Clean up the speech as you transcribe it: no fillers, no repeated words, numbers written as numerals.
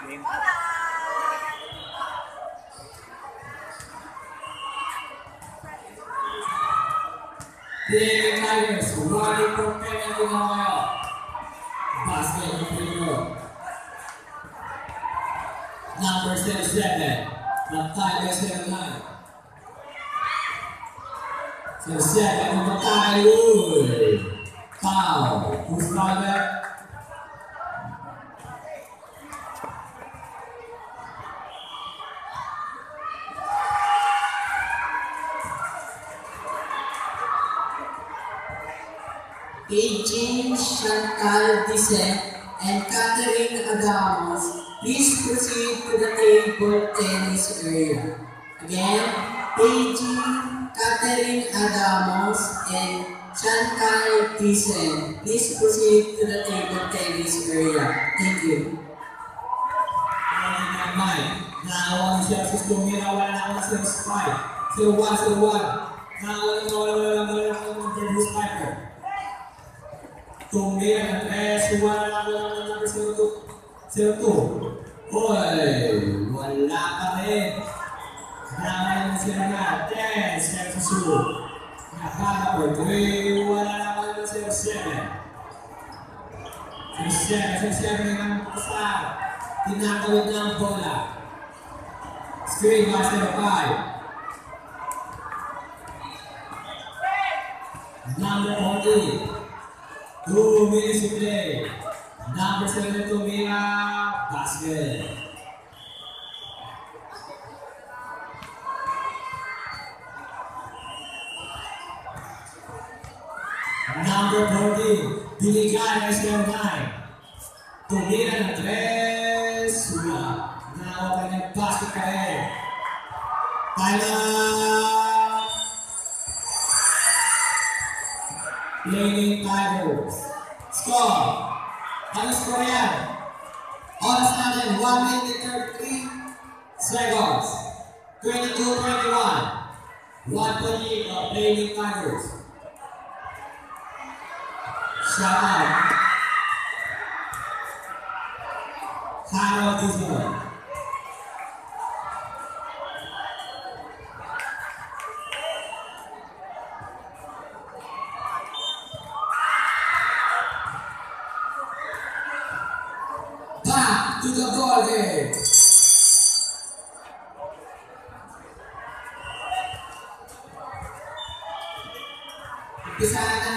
The Tigers running for penalty now. Basket in favor. Number 77. The Tigers have 9. So second of the Tigers. Foul. Who's fouled that? Aging Chantal Dicet and Catherine Adamos, please proceed to the table tennis area. Again, Aging Catherine Adamos and Chantal Dicet, please proceed to the table tennis area. Thank you. Now, Chelsea tumira wala na ako sa spike. 0-1. Now, Bruce Piper. Tumira ng 3, wala na number 02. Hoy, wala pa rin. Naman sila na 10, Chelsea shoot. Nakaka for 3, wala na number 07. 07 ang pasal. Tinatawid ng bola. Screen by 05. Number 40. 2 minutes to play. Number 7 to Mira. Basket. Number 40. Binigay ng 09. Tumira ng 3. Sula. Nawakan ng basket ka rin. Time up! Playing Tigers. Score. Ano score yan? Oras natin 1 minute 33 seconds. 22-21. 1-point of Playing Tigers. Shut out. Harold Dizon. Back to the ball game. Bisa na